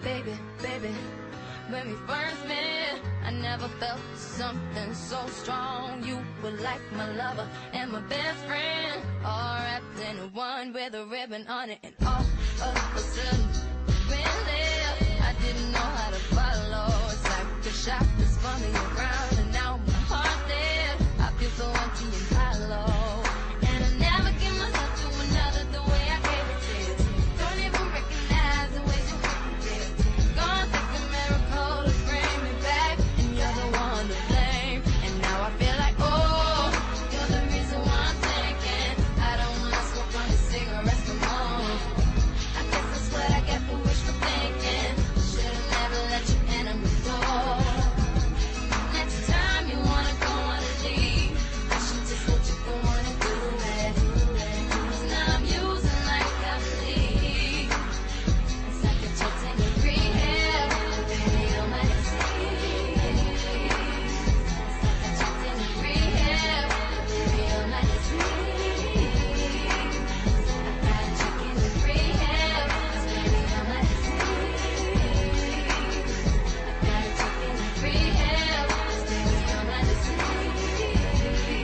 Baby, baby, when we first met, I never felt something so strong. You were like my lover and my best friend, all wrapped in one with a ribbon on it. And all of a sudden, when there, I didn't know how to follow. It's like the shot was spun me around, and now my heart there, I feel so empty and hollow. And I never give myself to another the way I gave it to you. Don't even recognize the way you did. Gonna take a miracle to bring me back, and you're the one to blame. And now I feel like, oh, you're the reason why I'm thinking I don't wanna smoke on your cigarettes no more. I guess that's what I get for wishful thinking. Should've never let you enter my door. Next time you wanna go on a leave, I should just let you go on and do it. 'Cause now I'm using like I believe. It's like a chick taking rehab, baby, you're my disease. It's like a chick taking rehab, baby, you're my disease. I got a chick in rehab, baby, you're my disease. I got a chick in rehab, baby, you're my disease.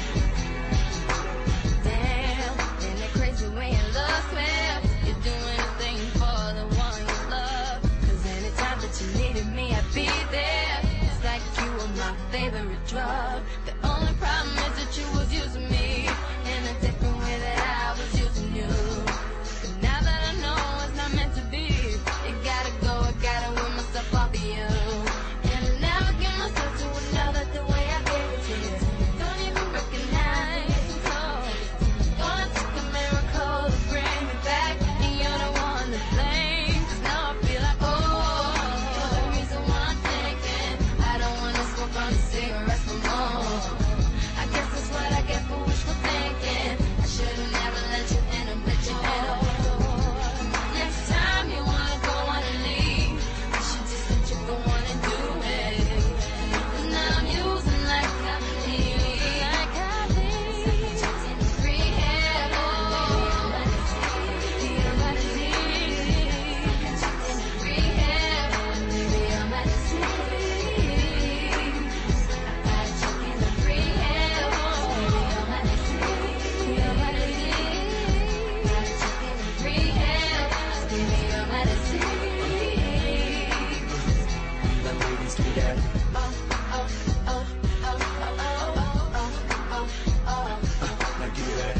Damn, isn't it crazy when your love swears you're doing a thing for the one you love? 'Cause anytime that you needed me, I'd be there. It's like you were my favorite drug. The only problem is that you was using me in a different way that I was using you. But now that I know it's not meant to be, it gotta go, I gotta win myself off of you. And I never give myself to another the way I gave it to you. Don't even recognize, no. Gonna take a miracle to bring me back, and you're the one to blame. 'Cause now I feel like, oh, you're the reason why I'm thinking I don't wanna smoke on the cigarettes no more. I guess that's what I get for wishful thinking. I should've never let you in and let you in a door. Next time you wanna go on and leave, I should just let you go on and do it. 'Cause now I'm using like I believe. Like I believe. Just in rehab, oh, you're my disease. Just in rehab, baby, you're my disease. I got a chick in rehab, baby, you're my disease. You're my disease. Got a chick in rehab, baby, you're my disease. Let ladies do that. Oh, oh, oh, oh, oh, oh, oh, oh, oh, oh. Now do that.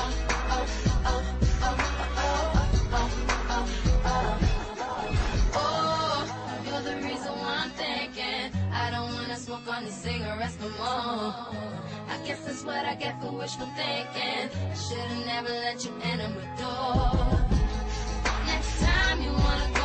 Oh, you're the reason why I'm thinking I don't wanna smoke on these cigarettes no more. I guess that's what I get for wishful thinking. I should've never let you enter my door. Next time you wanna